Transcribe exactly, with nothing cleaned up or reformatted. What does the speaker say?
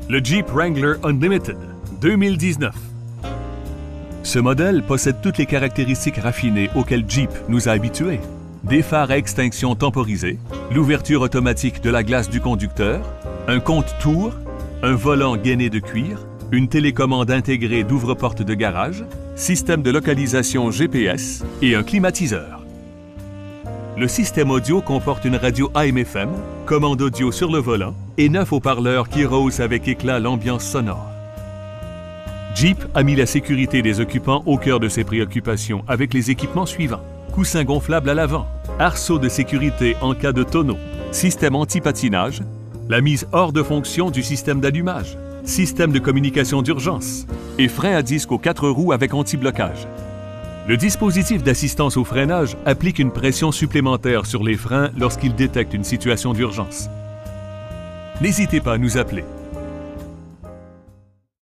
Le Jeep Wrangler Unlimited deux mille dix-neuf. Ce modèle possède toutes les caractéristiques raffinées auxquelles Jeep nous a habitués. Des phares à extinction temporisés, l'ouverture automatique de la glace du conducteur, un compte-tours, un volant gainé de cuir, une télécommande intégrée d'ouvre-porte de garage, système de localisation G P S et un climatiseur. Le système audio comporte une radio A M F M, commande audio sur le volant et neuf haut-parleurs qui rehaussent avec éclat l'ambiance sonore. Jeep a mis la sécurité des occupants au cœur de ses préoccupations avec les équipements suivants. Coussin gonflable à l'avant, arceau de sécurité en cas de tonneau, système anti-patinage, la mise hors de fonction du système d'allumage, système de communication d'urgence et frein à disque aux quatre roues avec anti-blocage. Le dispositif d'assistance au freinage applique une pression supplémentaire sur les freins lorsqu'il détecte une situation d'urgence. N'hésitez pas à nous appeler